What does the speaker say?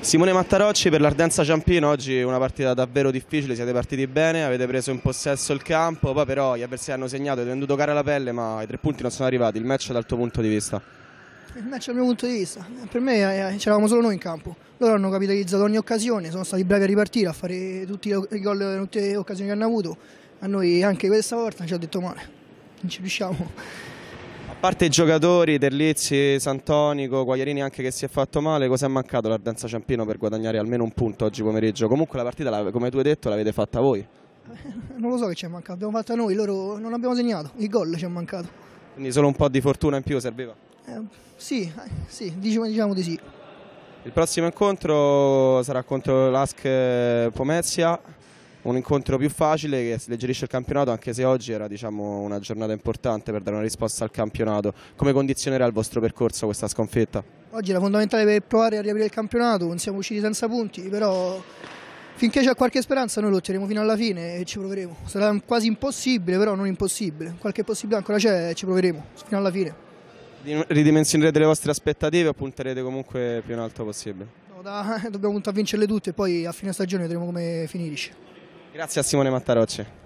Simone Mattarocci, per l'Ardenza Ciampino oggi una partita davvero difficile, siete partiti bene, avete preso in possesso il campo, poi però gli avversari hanno segnato, avete venduto cara la pelle, ma i 3 punti non sono arrivati. Il match dal tuo punto di vista? Il match dal mio punto di vista, per me c'eravamo solo noi in campo, loro hanno capitalizzato ogni occasione, sono stati bravi a ripartire, a fare tutti i gol, tutte le occasioni che hanno avuto, a noi anche questa volta ci ha detto male, non ci riusciamo. A parte i giocatori, Terlizzi, Santonico, Quagliarini anche che si è fatto male, cosa è mancato l'Ardenza Ciampino per guadagnare almeno un punto oggi pomeriggio? Comunque la partita, come tu hai detto, l'avete fatta voi. Non lo so che ci è mancato, abbiamo fatta noi, loro non abbiamo segnato, il gol ci è mancato. Quindi solo un po' di fortuna in più serviva? Sì, diciamo di sì. Il prossimo incontro sarà contro l'ASC Pomezia, un incontro più facile che si alleggerisce il campionato, anche se oggi era, diciamo, una giornata importante per dare una risposta al campionato. Come condizionerà il vostro percorso questa sconfitta? Oggi era fondamentale per provare a riaprire il campionato, non siamo usciti senza punti, però finché c'è qualche speranza noi lotteremo fino alla fine e ci proveremo. Sarà quasi impossibile, però non impossibile. Qualche possibilità ancora c'è e ci proveremo fino alla fine. Ridimensionerete le vostre aspettative o punterete comunque più in alto possibile? No, dobbiamo puntare a vincerle tutte e poi a fine stagione vedremo come finisce. Grazie a Simone Mattarocci.